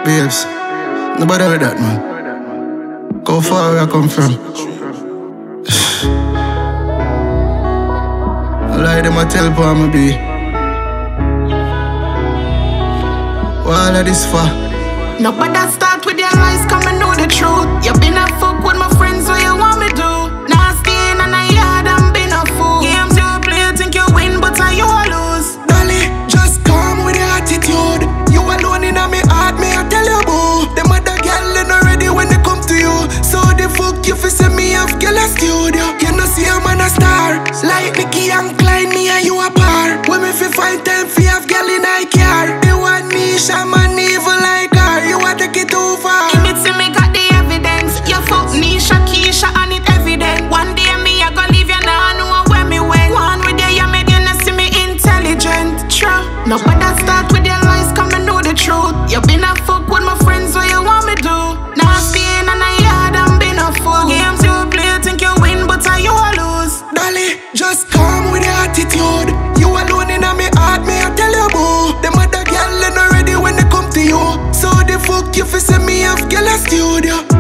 Babes, nobody with that, man. Go far where I come from. I lie them a tell for me be. What all of this for? Nobody start with your lies, come and know the truth. You been a fuck with my friends, what you want me do? Nasty in a yard and been a fool. Games you play, think you win, but are you a lose? Dolly, just come with your attitude. You alone in my heart, me I tell you boo. Them other girl they not ready when they come to you. So the fuck you fi say me have girl a studio. You know see a man a star. Like Nicky and Klein, me and you a par. When me fi find time fi have girl in I care. They want me, shaman evil like her. You want take it too far. If it's me got the evidence. You fuck Nisha, Keisha and it evident. One day me I gon' leave you now, know where me went. One with you made you not see me intelligent. True. Nobody start with your lies, come and know the truth. You been a fuck with my friends, what you want me do? Nasty in a yard and been a fool. Games you play, think you win, but are you a lose? Dolly, just come with your attitude. You alone in my heart, me I tell you boo. Them other girl they not ready when they come to you. So the fuck you fi say me have girl a studio.